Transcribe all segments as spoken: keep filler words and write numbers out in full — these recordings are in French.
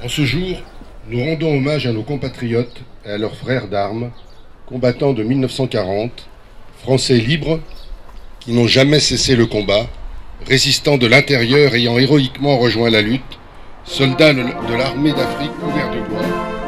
En ce jour, nous rendons hommage à nos compatriotes et à leurs frères d'armes, combattants de mille neuf cent quarante, Français libres, qui n'ont jamais cessé le combat, résistants de l'intérieur ayant héroïquement rejoint la lutte, soldats de l'armée d'Afrique couverts de gloire.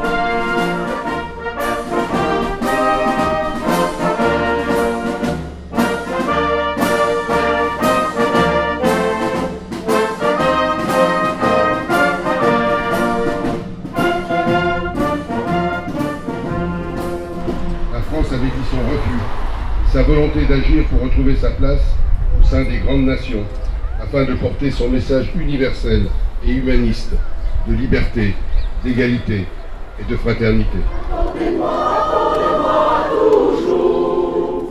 La France avait dit son refus, sa volonté d'agir pour retrouver sa place au sein des grandes nations, afin de porter son message universel et humaniste de liberté, d'égalité et de fraternité. Attendez-moi, attendez-moi toujours,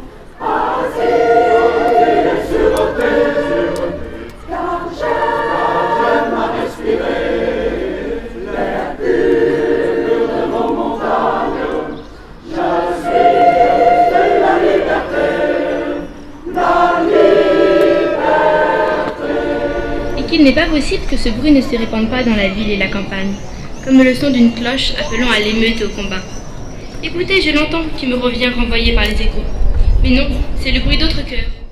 asile sur terre, car j'aime à respirer l'air pur de vos montagnes. Je suis de la liberté, la liberté. Et qu'il n'est pas possible que ce bruit ne se répande pas dans la ville et la campagne, comme le son d'une cloche appelant à l'émeute et au combat. Écoutez, je l'entends, qui me revient renvoyé par les échos. Mais non, c'est le bruit d'autres cœurs.